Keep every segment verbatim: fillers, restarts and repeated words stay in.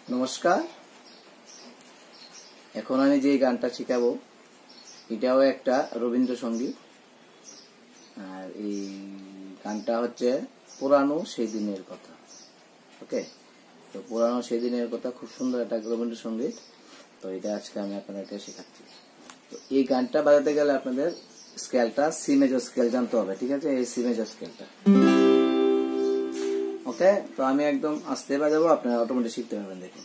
নমস্কার। এখন আমি যে গানটা শিখাবো এটাও একটা রবীন্দ্রসঙ্গীত। আর এই গানটা হচ্ছে পুরানো সেই দিনের কথা। ওকে, তো পুরানো সেই দিনের কথা খুব সুন্দর একটা রবীন্দ্রসঙ্গীত। তো এটা আজকে আমি আপনাদেরকে শেখাচ্ছি। তো এই গানটা বাজাতে গেলে আপনাদের স্কেলটা সি মেজর স্কেল জানতে হবে, ঠিক আছে? এই সি মেজর স্কেলটা। ওকে, তো আমি একদম আস্তে বাজাবো, আপনারা অটোমেটিক শিখতে পারবেন। দেখুন,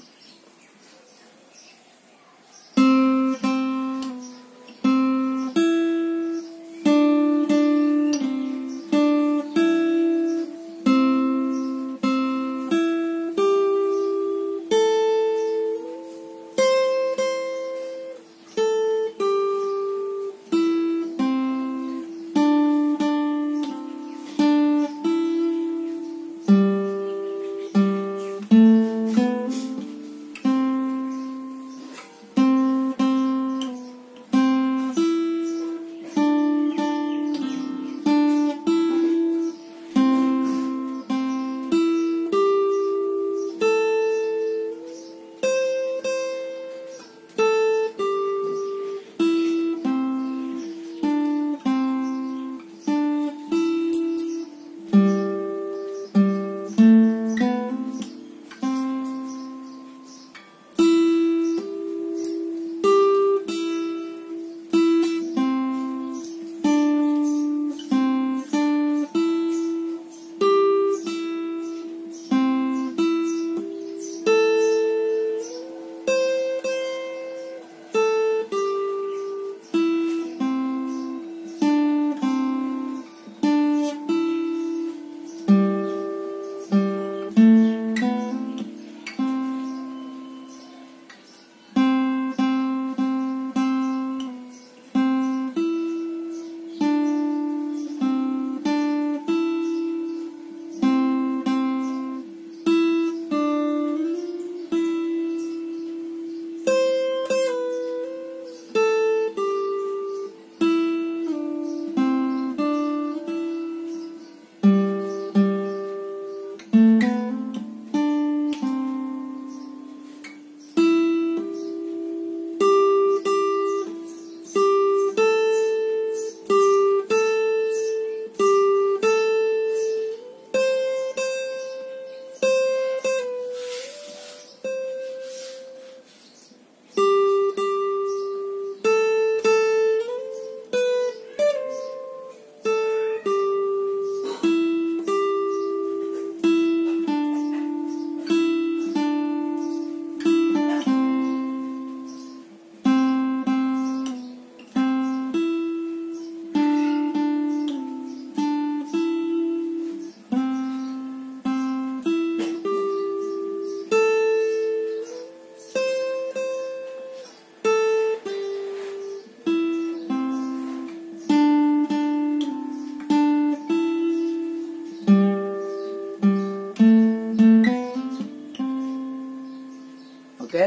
ওকে,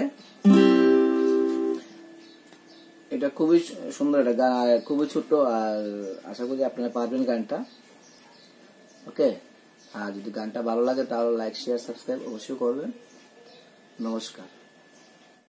এটা খুবই সুন্দর একটা গান, খুবই ছোট। আর আশা করি আপনারা পারবেন গানটা। ওকে, আর যদি গানটা ভালো লাগে তাহলে লাইক শেয়ার সাবস্ক্রাইব অবশ্যই করবেন। নমস্কার।